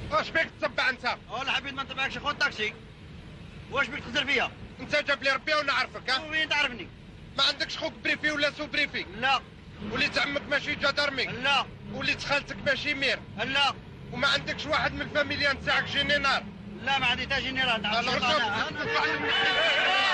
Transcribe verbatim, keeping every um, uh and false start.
واش بيك تتبع انت؟ والله حبيت ما نتبعكش خذ تاكسي. واش بيك تخزر فيا؟ انت جاب لي ربي ونعرفك ها؟ وين تعرفني؟ ما عندكش خوك بريفي ولا سو بريفي؟ لا. وليت عمك ماشي جدرمي؟ لا. وليت خالتك ماشي مير؟ لا. وما عندكش واحد من الفاميليا نتاعك جينيرال؟ لا ما عندي تا جينيرال. الوغ